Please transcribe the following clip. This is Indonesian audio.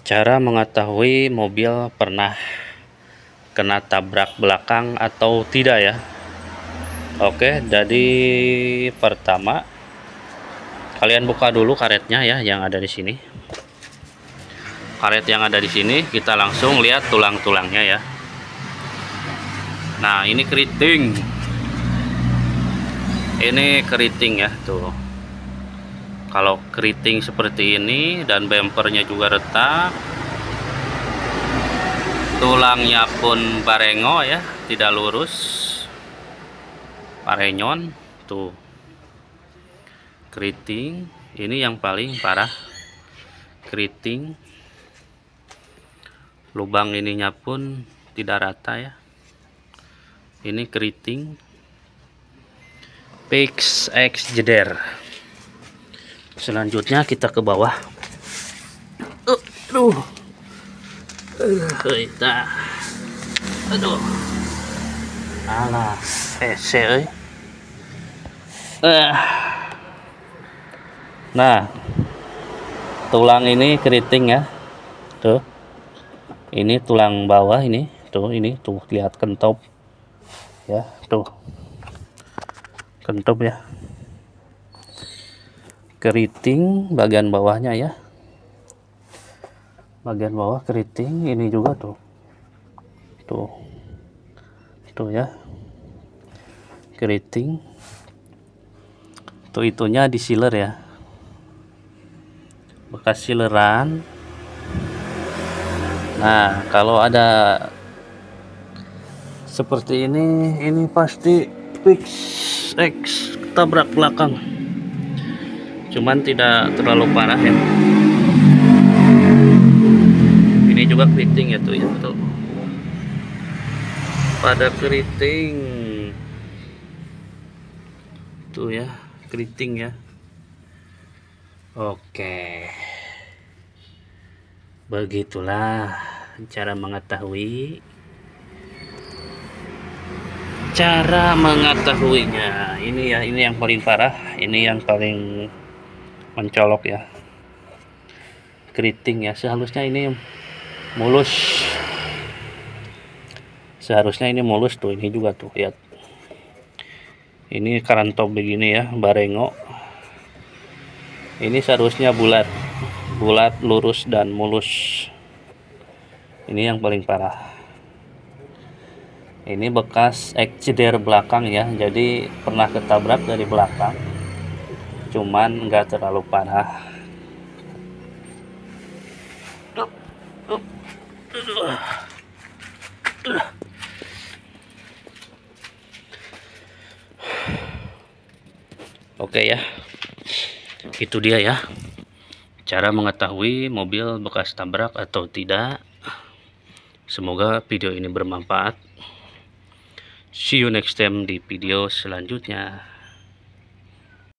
Cara mengetahui mobil pernah kena tabrak belakang atau tidak ya. Oke, jadi pertama kalian buka dulu karetnya ya yang ada di sini. Karet yang ada di sini kita langsung lihat tulang-tulangnya ya. Nah, ini keriting. Ini keriting ya, tuh. Kalau keriting seperti ini dan bempernya juga retak, tulangnya pun barengo ya, tidak lurus, parenyon, tuh. Keriting, ini yang paling parah. Keriting, lubang ininya pun tidak rata ya. Ini keriting, fix X jeder. Selanjutnya kita ke bawah. Aduh. Kita. Aduh. Alah, hese. Nah, tulang ini keriting ya. Tuh. Ini tulang bawah ini. Tuh, ini tuh lihat kentop. Ya, tuh. Kentop ya. Keriting bagian bawahnya ya, bagian bawah keriting. Ini juga tuh ya, keriting tuh, itunya di sealer ya, bekas sealeran. Nah, kalau ada seperti ini pasti fix X tabrak belakang, cuman tidak terlalu parah ya. Ini juga keriting ya tuh ya, tuh pada keriting tuh ya, keriting ya. Oke, begitulah cara mengetahuinya. Ini ya, ini yang paling parah, ini yang paling mencolok ya, keriting ya. Seharusnya ini mulus, tuh. Ini juga tuh lihat, ini karantop begini ya, barengo. Ini seharusnya bulat lurus dan mulus. Ini yang paling parah. Ini bekas ekseder belakang ya, jadi pernah ketabrak dari belakang, cuman nggak terlalu parah. Oke ya, itu dia ya cara mengetahui mobil bekas tabrak atau tidak. Semoga video ini bermanfaat. See you next time di video selanjutnya.